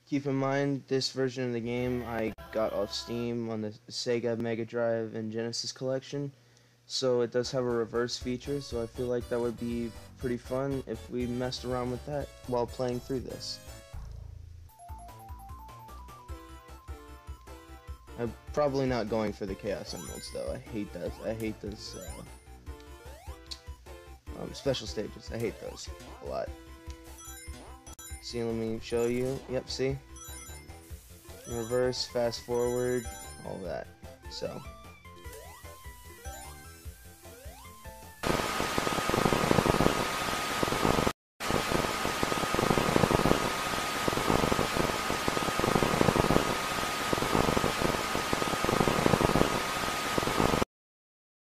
Keep in mind, this version of the game I got off Steam on the Sega Mega Drive and Genesis collection, so it does have a reverse feature, so I feel like that would be pretty fun if we messed around with that while playing through this. I'm probably not going for the Chaos Emeralds though. I hate that. I hate those special stages. I hate those a lot. See, let me show you. Yep, see? Reverse, fast forward, all that. So.